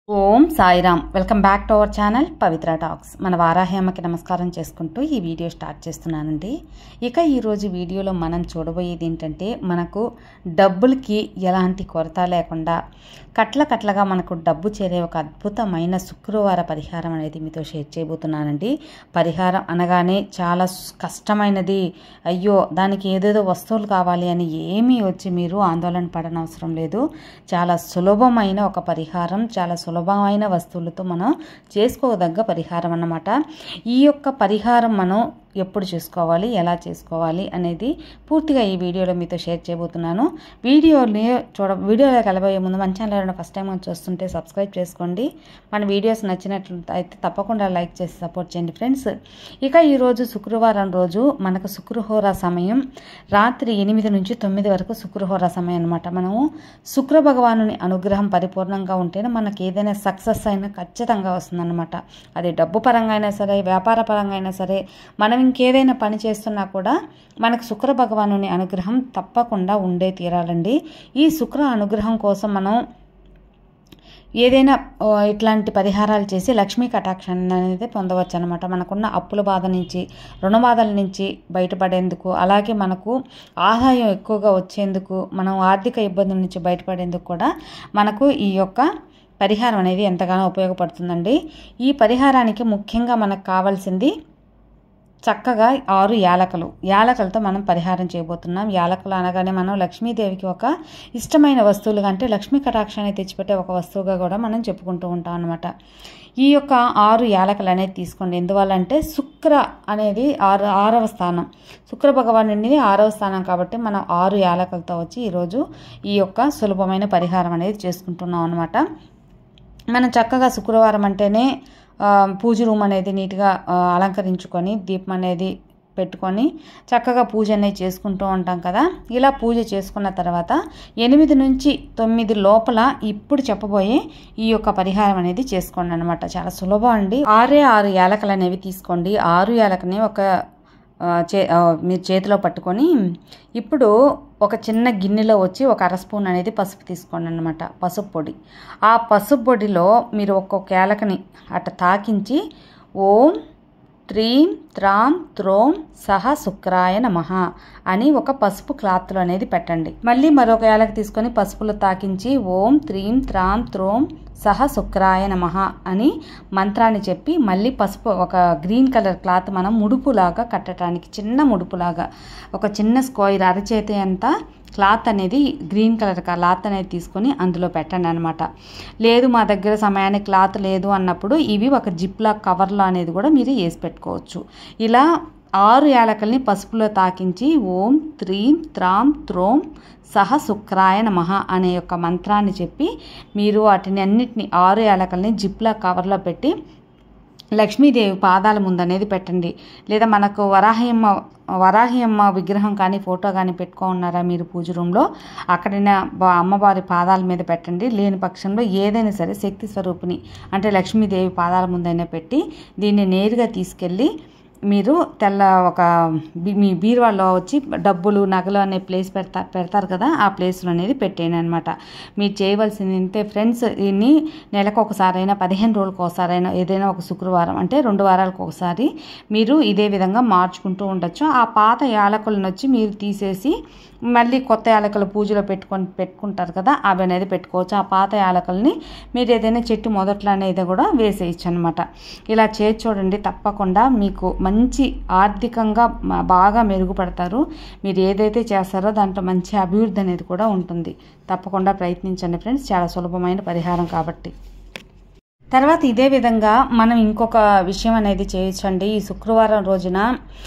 Om Sairam. Welcome back to our channel Pavitra talks. మన వారాహి అమ్మకి నమస్కారం చేసుకుంటూ ఈ వీడియో స్టార్ట్ చేస్తున్నానండి. ఇక ఈరోజు వీడియోలో మనం చూడబోయేది ఏంటంటే, మనకు డబ్బులకి ఎలాంటి కొరత లేకుండా కట్లగా మనకు డబ్బు చేరే ఒక అద్భుతమైన శుక్రవార పరిహారం అనేది మీతో షేర్ చేయబోతున్నానండి. పరిహారం అనగానే చాలా కష్టమైనది, అయ్యో దానికి ఏదేదో వస్తువులు కావాలి అని ఏమీ వచ్చి మీరు ఆందోళన పడనవసరం లేదు. చాలా సులభమైన ఒక పరిహారం, చాలా సులభమైన వస్తువులతో మనం చేసుకోదగ్గ పరిహారం అన్నమాట. ఈ యొక్క పరిహారం మనం ఎప్పుడు చేసుకోవాలి, ఎలా చేసుకోవాలి అనేది పూర్తిగా ఈ వీడియోలో మీతో షేర్ చేయబోతున్నాను. వీడియోలోకి వెళ్ళబోయే ముందు మన ఛానల్ ఫస్ట్ టైం చూస్తుంటే సబ్స్క్రైబ్ చేసుకోండి. మన వీడియోస్ నచ్చినట్లయితే తప్పకుండా లైక్ చేసి సపోర్ట్ చేయండి ఫ్రెండ్స్. ఇక ఈరోజు శుక్రవారం రోజు మనకు శుక్రహోర సమయం రాత్రి 8 నుంచి 9 వరకు శుక్రహోర సమయం అనమాట. మనము శుక్ర భగవానుని అనుగ్రహం పరిపూర్ణంగా ఉంటేనే మనకి ఏదైనా సక్సెస్ అయినా ఖచ్చితంగా వస్తుందన్నమాట. అది డబ్బు పరంగా అయినా సరే, వ్యాపార పరంగా అయినా సరే, మనం ఇంకేదైనా పని చేస్తున్నా కూడా మనకు శుక్ర భగవానుని అనుగ్రహం తప్పకుండా ఉండే తీరాలండి. ఈ శుక్ర అనుగ్రహం కోసం మనం ఏదైనా ఇట్లాంటి పరిహారాలు చేసి లక్ష్మీ కటాక్షాన్ని అనేది పొందవచ్చు అనమాట. మనకున్న అప్పుల బాధ నుంచి, రుణ బాధల నుంచి బయటపడేందుకు, అలాగే మనకు ఆదాయం ఎక్కువగా వచ్చేందుకు, మనం ఆర్థిక ఇబ్బందుల నుంచి బయటపడేందుకు కూడా మనకు ఈ యొక్క పరిహారం అనేది ఎంతగానో ఉపయోగపడుతుందండి. ఈ పరిహారానికి ముఖ్యంగా మనకు కావాల్సింది చక్కగా 6 యాలకలతో మనం పరిహారం చేయబోతున్నాం. యాలకులు అనగానే మనం లక్ష్మీదేవికి ఒక ఇష్టమైన వస్తువులుగా, అంటే లక్ష్మీ కటాక్షాన్ని తెచ్చిపెట్టే ఒక వస్తువుగా కూడా మనం చెప్పుకుంటూ ఉంటాం అనమాట. ఈ యొక్క 6 యాలకులు అనేది తీసుకోండి. ఎందువల్లంటే శుక్ర అనేది 6వ స్థానం, శుక్ర భగవానుడి 6వ స్థానం కాబట్టి మనం 6 యాలకులతో వచ్చి ఈరోజు ఈ యొక్క సులభమైన పరిహారం అనేది చేసుకుంటున్నాం అనమాట. మనం చక్కగా శుక్రవారం అంటేనే పూజ రూమ్ అనేది నీట్గా అలంకరించుకొని, దీపం అనేది పెట్టుకొని చక్కగా పూజ అనేది చేసుకుంటూ ఉంటాం కదా. ఇలా పూజ చేసుకున్న తర్వాత 8 నుంచి 9 లోపల ఇప్పుడు చెప్పబోయే ఈ యొక్క పరిహారం అనేది చేసుకోండి అనమాట. చాలా సులభం అండి. 6 యాలకులు అనేవి తీసుకోండి. 6 యాలకుని మీరు చేతిలో పట్టుకొని ఇప్పుడు ఒక చిన్న గిన్నెలో వచ్చి ఒక 1/2 స్పూన్ అనేది పసుపు తీసుకోండి అనమాట, పసుపు పొడి. ఆ పసుపు పొడిలో మీరు ఒక్కొక్క యాలకని అట్ట తాకించి ఓం త్రీం త్రాం త్రోం సహ శుక్రాయ నమః అని ఒక పసుపు క్లాత్లో అనేది పెట్టండి. మళ్ళీ మరొక యాలక తీసుకొని పసుపులో తాకించి ఓం త్రీం త్రాం త్రోం సహ శుక్రాయ నమః అని మంత్రాన్ని చెప్పి మళ్ళీ పసుపు ఒక గ్రీన్ కలర్ క్లాత్ మనం ముడుపులాగా కట్టడానికి, చిన్న ముడుపులాగా ఒక చిన్న స్క్వేర్ అరచేతి అంతా క్లాత్ అనేది, గ్రీన్ కలర్ క్లాత్ అనేది తీసుకొని అందులో పెట్టండి అనమాట. లేదు మా దగ్గర సమయానికి క్లాత్ లేదు అన్నప్పుడు ఇవి ఒక జిప్లా కవర్లో అనేది కూడా మీరు వేసి పెట్టుకోవచ్చు. ఇలా 6 యాలకుల్ని పసుపులో తాకించి ఓం త్రీం త్రాం త్రోం సహ శుక్రాయ నమః అనే యొక్క మంత్రాన్ని చెప్పి మీరు వాటిని అన్నిటిని 6 యాలకుల్ని జిప్లా కవర్లో పెట్టి లక్ష్మీదేవి పాదాల ముందు అనేది పెట్టండి. లేదా మనకు వరాహి అమ్మ విగ్రహం కానీ ఫోటో కానీ పెట్టుకున్నారా మీరు పూజ రూమ్లో, అక్కడైనా అమ్మవారి పాదాల మీద పెట్టండి. లేని పక్షంలో ఏదైనా సరే శక్తి స్వరూపిణి అంటే లక్ష్మీదేవి పాదాల ముందైనా పెట్టి దీన్ని నేరుగా తీసుకెళ్ళి మీరు మీ బీరువాలో వచ్చి డబ్బులు నగలు అనే ప్లేస్ పెడతారు కదా, ఆ ప్లేస్లో అనేది పెట్టేయండి అనమాట. మీరు చేయవలసింది ఇంతే ఫ్రెండ్స్. దీన్ని నెలకు ఒకసారైనా 15 రోజులకు ఒకసారైనా ఏదైనా ఒక శుక్రవారం అంటే 2 వారాలకు ఒకసారి మీరు ఇదే విధంగా మార్చుకుంటూ ఉండొచ్చు. ఆ పాత యాలకులను వచ్చి మీరు తీసేసి మళ్ళీ కొత్త యాలకులు పూజలో పెట్టుకుంటారు కదా, అవి అనేది పెట్టుకోవచ్చు. ఆ పాత యాలకుల్ని మీరు ఏదైనా చెట్టు మొదట్లో అనేది కూడా వేసేయచ్చు అనమాట. ఇలా చేసి చూడండి, తప్పకుండా మీకు మంచి ఆర్థికంగా బాగా మెరుగుపడతారు. మీరు ఏదైతే చేస్తారో దాంట్లో మంచి అభివృద్ధి అనేది కూడా ఉంటుంది. తప్పకుండా ప్రయత్నించండి ఫ్రెండ్స్, చాలా సులభమైన పరిహారం కాబట్టి. తర్వాత ఇదే విధంగా మనం ఇంకొక విషయం అనేది చేయొచ్చండి. ఈ శుక్రవారం రోజున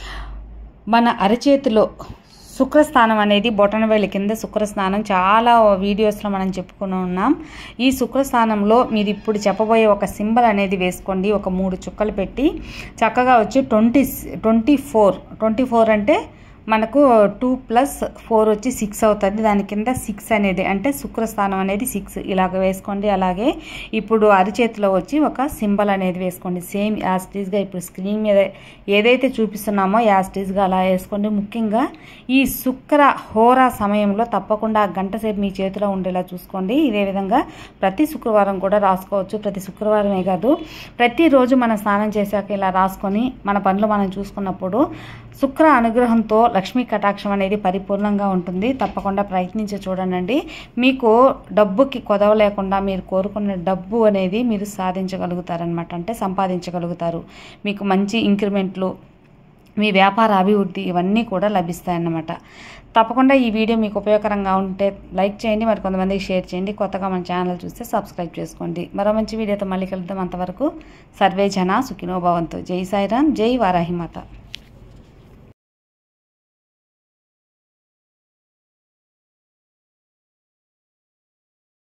మన అరచేతిలో శుక్రస్నానం అనేది, బొటనవేలి కింద శుక్రస్నానం చాలా వీడియోస్లో మనం చెప్పుకుని ఉన్నాం. ఈ శుక్రస్నానంలో మీరు ఇప్పుడు చెప్పబోయే ఒక సింబల్ అనేది వేసుకోండి. ఒక 3 చుక్కలు పెట్టి చక్కగా వచ్చి 24 అంటే మనకు 2 + 4 వచ్చి 6 అవుతుంది. దాని కింద 6 అనేది అంటే శుక్రస్థానం అనేది 6 ఇలాగ వేసుకోండి. అలాగే ఇప్పుడు అరిచేతిలో వచ్చి ఒక సింబల్ అనేది వేసుకోండి. సేమ్ యాస్టీజ్గా ఇప్పుడు స్క్రీన్ మీద ఏదైతే చూపిస్తున్నామో యాస్టీజ్గా అలా వేసుకోండి. ముఖ్యంగా ఈ శుక్ర హోరా సమయంలో తప్పకుండా గంట సేపు మీ చేతిలో ఉండేలా చూసుకోండి. ఇదే విధంగా ప్రతి శుక్రవారం కూడా రాసుకోవచ్చు. ప్రతి శుక్రవారమే కాదు, ప్రతిరోజు మనం స్నానం చేశాక ఇలా రాసుకొని మన పనులు మనం చూసుకున్నప్పుడు శుక్ర అనుగ్రహంతో లక్ష్మీ కటాక్షం అనేది పరిపూర్ణంగా ఉంటుంది. తప్పకుండా ప్రయత్నించి చూడండి. మీకు డబ్బుకి కొదవ లేకుండా మీరు కోరుకున్న డబ్బు అనేది మీరు సాధించగలుగుతారనమాట. అంటే సంపాదించగలుగుతారు. మీకు మంచి ఇంక్రిమెంట్లు, మీ వ్యాపార అభివృద్ధి ఇవన్నీ కూడా లభిస్తాయన్నమాట. తప్పకుండా ఈ వీడియో మీకు ఉపయోగకరంగా ఉంటే లైక్ చేయండి, మరి కొంతమందికి షేర్ చేయండి. కొత్తగా మన ఛానల్ చూస్తే సబ్స్క్రైబ్ చేసుకోండి. మరో మంచి వీడియోతో మళ్ళీ కలుద్దాం. అంతవరకు సర్వే జన సుఖినో భవంతు. జై సాయిరామ్, జై వారాహిమాత.